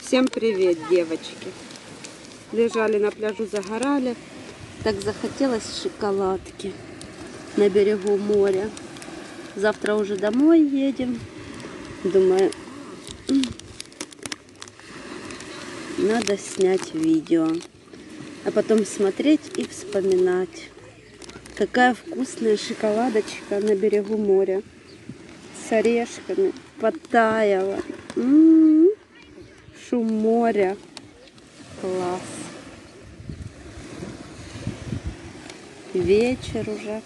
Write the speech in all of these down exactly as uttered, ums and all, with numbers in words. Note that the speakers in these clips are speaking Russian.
Всем привет, девочки! Лежали на пляжу, загорали. Так захотелось шоколадки на берегу моря. Завтра уже домой едем. Думаю, надо снять видео, а потом смотреть и вспоминать. Какая вкусная шоколадочка на берегу моря с орешками, подтаяла. М-м-м. Шум моря. Класс. Вечер уже.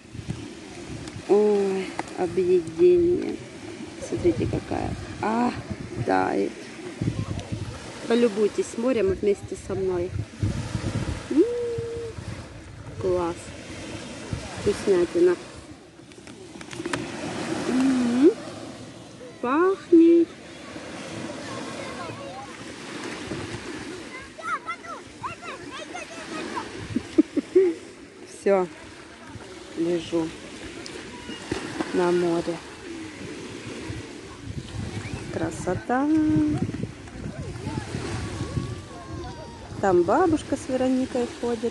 Ой, объедение. Смотрите, какая. А, тает. Полюбуйтесь морем вместе со мной. М-м-м. Класс. Вкуснятина. М-м-м. Пахнет. Все, лежу на море. Красота. Там бабушка с Вероникой ходит.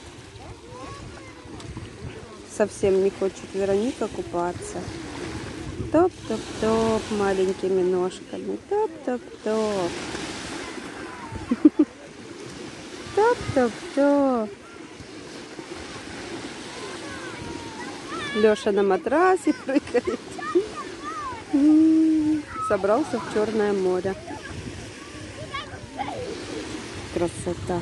Совсем не хочет Вероника купаться. Топ-топ-топ маленькими ножками. Топ-топ-топ. Топ-топ-топ. Леша на матрасе прыгает. Собрался в Черное море. Красота.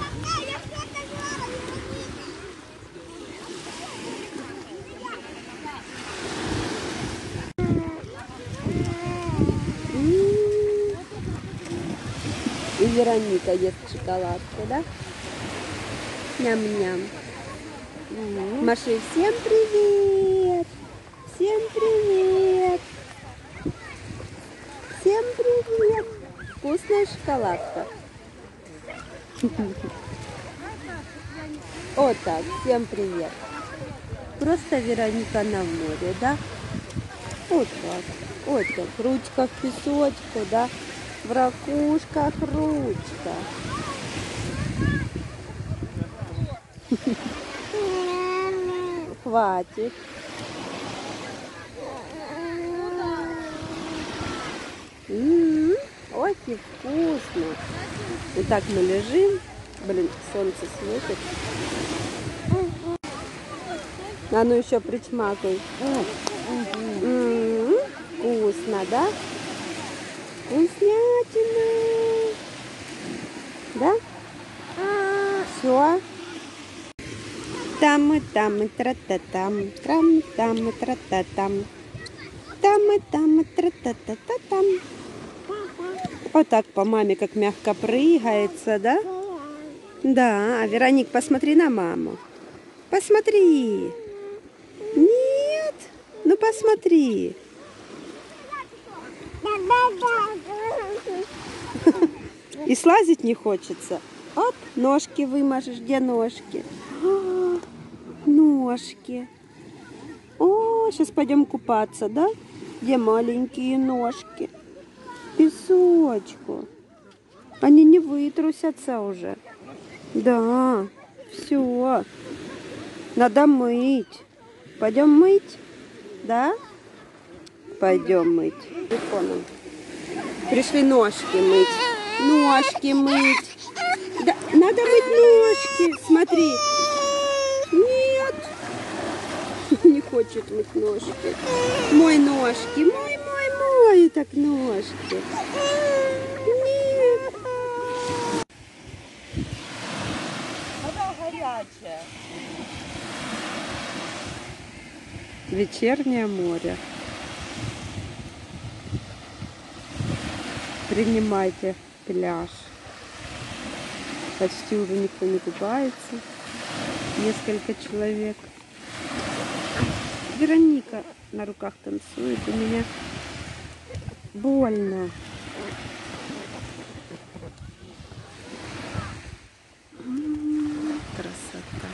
И Вероника ест шоколадку, да? Ням-ням. Маши, всем привет! Всем привет! Всем привет! Вкусная шоколадка. Вот так, всем привет. Просто Вероника на море, да? Вот так. Вот как. Ручка в песочку, да? В ракушках ручка. Хватит. М-м-м, очень вкусно. И так мы лежим. Блин, солнце светит. А ну еще причмакай. М-м-м, вкусно, да? Вкуснятина. Да? Все. Там и там и тра-та-там, там и там и тра-та-там, там и там и тра-та-та-та-там. Вот так по маме как мягко прыгается, да? Да, а Вероник, посмотри на маму. Посмотри. Нет, ну посмотри. И слазить не хочется. Оп, ножки вымажешь. Где ножки? А, ножки. О, сейчас пойдем купаться, да? Где маленькие ножки? Песочку. Они не вытрусятся уже. Да, все. Надо мыть. Пойдем мыть? Да? Пойдем мыть. Телефоном. Пришли ножки мыть. Ножки мыть. Да, надо мыть ножки. Смотри. Нет. Не хочет мыть ножки. Мой ножки. Мой, мой, мой. Так ножки. Нет. Вода горячая. Вечернее море. Принимайте пляж. Почти уже никто не купается. Несколько человек. Вероника на руках танцует. У меня больно. М-м-м, красота.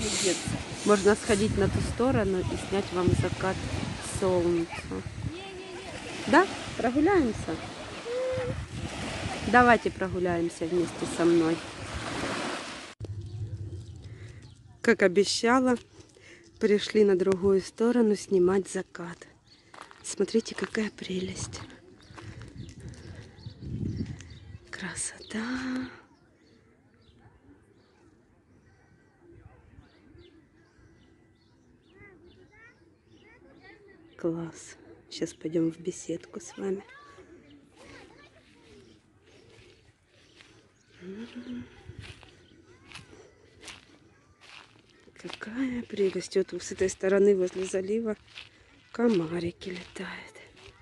деться. Можно сходить на ту сторону и снять вам закат солнца. Да? Прогуляемся? Давайте прогуляемся вместе со мной. Как обещала, пришли на другую сторону снимать закат. Смотрите, какая прелесть. Красота. Класс. Сейчас пойдем в беседку с вами. Какая прелесть. Вот с этой стороны возле залива комарики летают.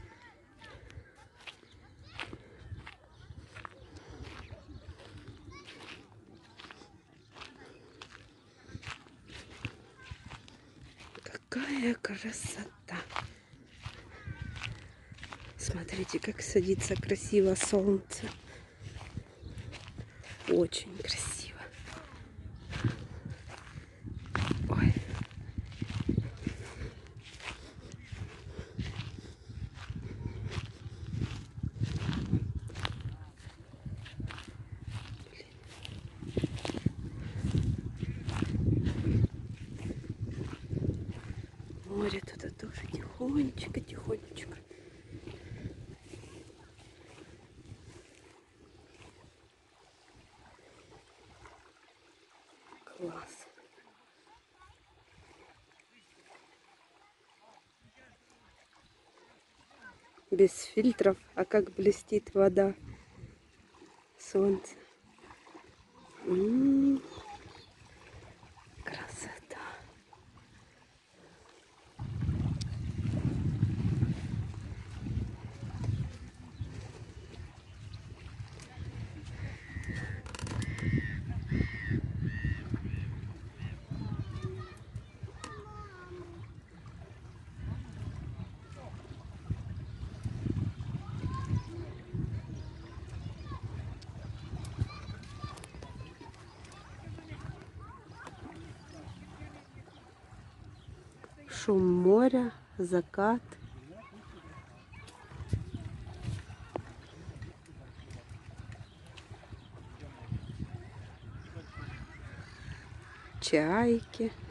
Какая красота. Смотрите, как садится красиво солнце. Очень красиво. Ой. Море туда тоже тихонечко, тихонечко. Класс. Без фильтров, а как блестит вода. Солнце. М-м-м. Красота. Шум моря, закат. Чайки.